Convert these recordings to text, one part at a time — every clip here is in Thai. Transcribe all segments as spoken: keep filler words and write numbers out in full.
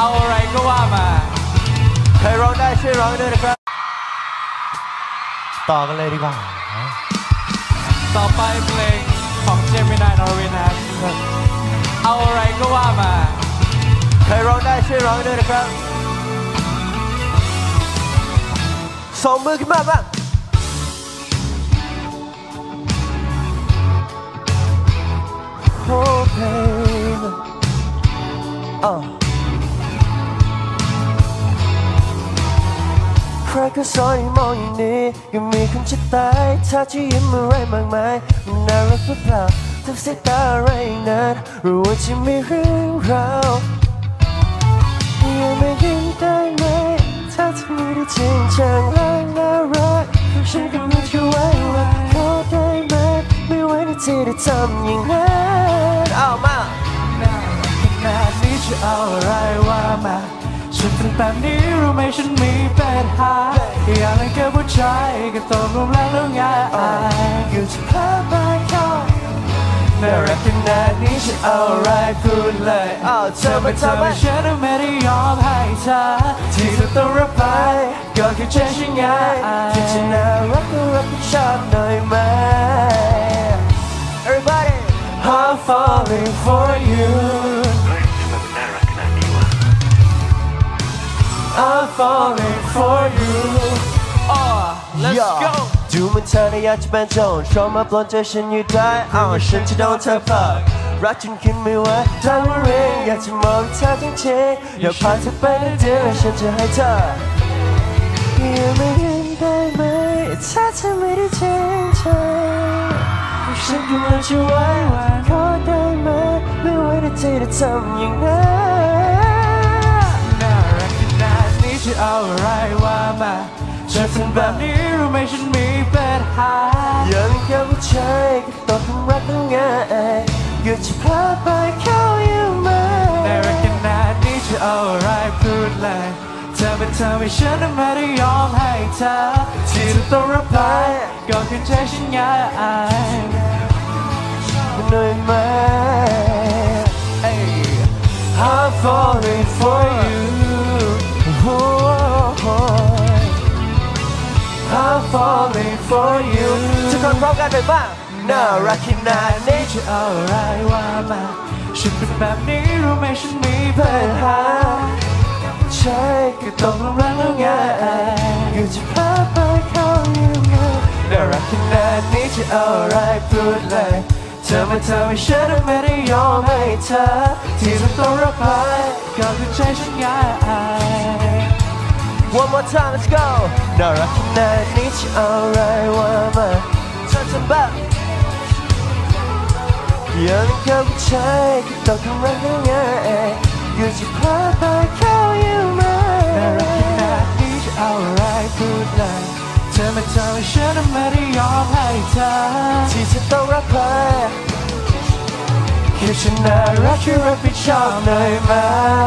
เอาอะไรก็ว่ามาใครร้องได้ช่วยร้องด้วยนะครับต่อกันเลยดีกว่าต่อไปเพลงของเจมินายนอร์วินนะครับเอาอะไรก็ว่ามาใครร้องได้ช่วยร้องด้วยนะครับสองมือขึ้นมาบ้างโอ้เพลงอ่ะใครก็สอนให้มองอย่างนี้ก็มีคนจะตายถ้าจะยิ้มอะไรมากมายมันน่ารักหรือเปล่าทุกสายตาอะไรนั้นรู้ว่าจะมีเรื่องราวยังไม่ยิ้มได้ไหมถ้าเธอไม่ได้จริงจังและน่ารักฉันก็ไม่จะไว้ว่าขอได้ไหมไม่ไว้ในที่ได้ทำอย่างนั้นเอามาขนาดนี้จะเอาอะไรว่ามาฉันเป็นแบบนี้รู้ไหมฉันมีปัญหาอยากเล่นกับผู้ชายก็ตกลงแล้วแล้วไงอยู่จะพาไปเข้าน่ารักขนาดนี้ฉันเอาอะไรพูดเลยเธอมาทำให้ฉันไม่ได้ยอมให้เธอที่เธอต้องรับไปก็แค่ใจฉันไงที่จะน่ารักก็รับผิดชอบหน่อยไหม Everybody I'm falling for you I'm falling for you oh let's go ดูเหมือนเธอในอยากจะเป็นโจรชอบมาปล้นใจฉันอยู่ได้อ้าวฉันจะโดนเธอผลักรักจนขึ้นไม่ไหวดังเรียงอยากจะมองเธอจริงๆอยากพาเธอไปในเดือนฉันจะให้เธอยังไม่ยิ้มได้ไหมถ้าเธอไม่ได้จริงใจฉันกำลังจะไว้วันขอได้ไหมไม่ไว้ในใจจะทำอย่างนั้นน่ารักขนาดนี้จะเอาอะไรว่ามาฉันเป็นแบบนี้รู้ไหมฉันมีปัญหายังแค่ผู้ชายก็ต้องรักต้องง่ายหยุดจะพาไปเข้าอยู่ไหมน่ารักขนาดนี้จะเอาอะไรพูดเลยเธอเป็นเธอไม่ฉันไม่ได้ยอมให้เธอที่เธอต้องรับไปก็คือใจฉันง่ายหน่อยไหม I'm falling for you I'm falling for you ทุกคนพร้อมกันเลยบ้างน่ารักขนาดนี้จะเอาอะไรว่ามาฉันเป็นแบบนี้รู้ไหมฉันมีปัญหาใช่ก็ต้องรักแล้วไงอยู่จะพาไปเข้าอยู่ไงน่ารักขนาดนี้จะเอาอะไรพูดเลยเธอมาทำให้ฉันไม่ได้ยอมให้เธอที่ต้องต้องรับไปก็คือใจฉันง่าย One more time let's go น่ารักขนาดนี้จะเอาอะไรว่ามาเธอทำแบบยังแค่ผู้ชายก็ต้องทำรักได้ไงอยู่จะพาไปเข้าอยู่ไหมน่ารักขนาดนี้จะเอาอะไรพูดเลยเธอมาทำให้ฉันไม่ได้ยอมให้เธอที่จะต้องรับไปแค่ฉันน่ารักช่วยรับผิดชอบหน่อยไหม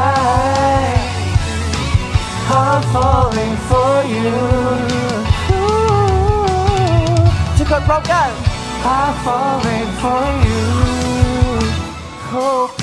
I'm falling for you ทุกคนพร้อมกัน I'm falling for you Hope